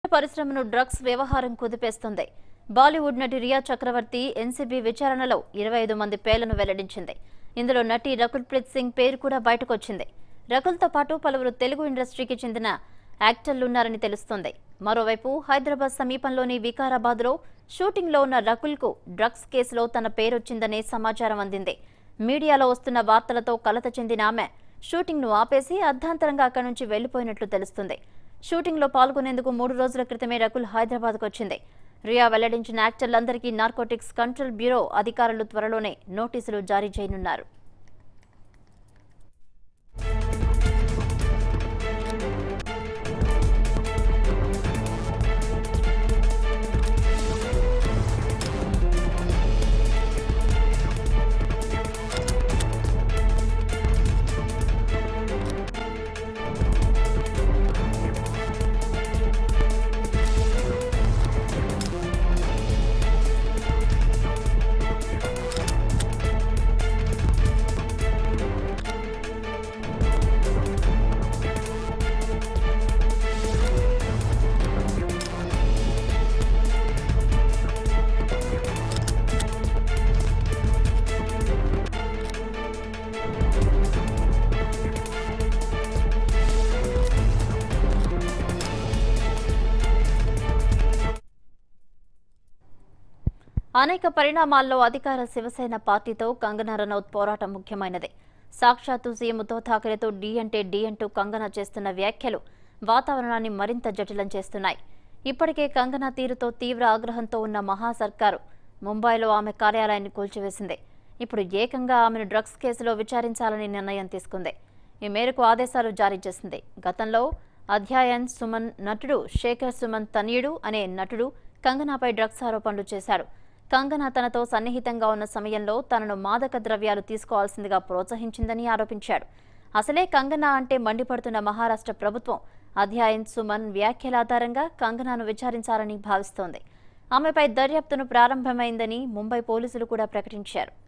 పరిశ్రమను డ్రగ్స్ వ్యవహారం కుదిపేస్తుంది. బాలీవుడ్ నటి రియా చక్రవర్తి ఎన్సీబీ విచారణలో 25 మంది పేర్లను వెల్లడించింది. ఇందులో నటి రకుల్ ప్రీత్ సింగ్ పేరు కూడా బయటకొచ్చింది. రకుల్తో పాటు పలువురు తెలుగు ఇండస్ట్రీకి చెందిన యాక్టర్లున్నారని తెలుస్తోంది. మరోవైపు హైదరాబాద్ సమీపంలోని వికారాబాద్లో షూటింగ్లో ఉన్న రకుల్కు డ్రగ్స్ కేసులో తన పేరొచ్చిందనే సమాచారం అందింది. మీడియాలో వస్తున్న వార్తలతో కలత చెందిన ఆమె షూటింగ్ను ఆపేసి అర్ధాంతరంగా అక్కడి నుంచి వెళ్లిపోయినట్లు తెలుస్తుంది. షూటింగ్లో పాల్గొనేందుకు 3 రోజుల క్రితమే రకుల్ హైదరాబాద్కు వచ్చింది. రియా వెల్లడించిన యాక్టర్లందరికీ నార్కోటిక్స్ కంట్రోల్ బ్యూరో అధికారులు త్వరలోనే నోటీసులు జారీ చేయనున్నారు. అనేక పరిణామాల్లో అధికార శివసేన పార్టీతో కంగనా రనౌత్ పోరాటం ముఖ్యమైనది. సాక్షాత్తు సీఎం ఉద్ధవ్ ఠాకరేతో డి అంటే డి అంటూ కంగనా చేస్తున్న వ్యాఖ్యలు వాతావరణాన్ని మరింత జటిలం చేస్తున్నాయి. ఇప్పటికే కంగనా తీరుతో తీవ్ర ఆగ్రహంతో ఉన్న మహా సర్కారు ముంబైలో ఆమె కార్యాలయాన్ని కూల్చివేసింది. ఇప్పుడు ఏకంగా ఆమెను డ్రగ్స్ కేసులో విచారించాలని నిర్ణయం తీసుకుంది. ఈ మేరకు ఆదేశాలు జారీ చేసింది. గతంలో అధ్యాయన్ సుమన్ నటుడు శేఖర్ సుమన్ తనయుడు అనే నటుడు కంగనాపై డ్రగ్స్ ఆరోపణలు చేశాడు. కంగనా తనతో సన్నిహితంగా ఉన్న సమయంలో తనను మాదక ద్రవ్యాలు తీసుకోవాల్సిందిగా ప్రోత్సహించిందని ఆరోపించాడు. అసలే కంగనా అంటే మండిపడుతున్న మహారాష్ట్ర ప్రభుత్వం అధ్యాయన్ సుమన్ వ్యాఖ్యల ఆధారంగా కంగనాను విచారించాలని భావిస్తోంది. ఆమెపై దర్యాప్తును ప్రారంభమైందని ముంబై పోలీసులు కూడా ప్రకటించారు.